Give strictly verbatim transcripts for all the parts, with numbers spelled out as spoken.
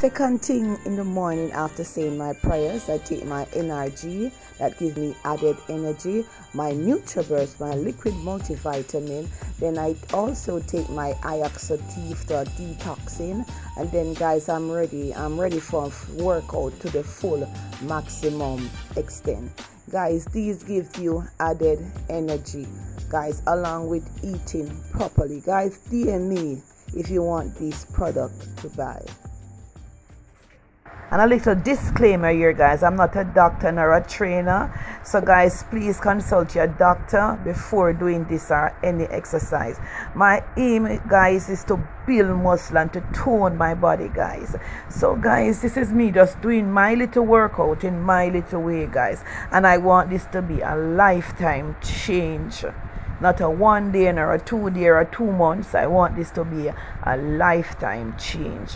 second thing in the morning after saying my prayers, I take my N R G that gives me added energy, my NutriBurst, my liquid multivitamin. Then I also take my Ioxative for detoxing. And then guys, I'm ready. I'm ready for workout to the full maximum extent. Guys, these give you added energy, guys, along with eating properly. Guys, D M me if you want this product to buy. And a little disclaimer here, guys, I'm not a doctor nor a trainer, so guys, please consult your doctor before doing this or any exercise. My aim, guys, is to build muscle and to tone my body, guys. So guys, this is me just doing my little workout in my little way, guys, and I want this to be a lifetime change, not a one day or a two day or a two months. I want this to be a, a lifetime change.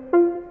you.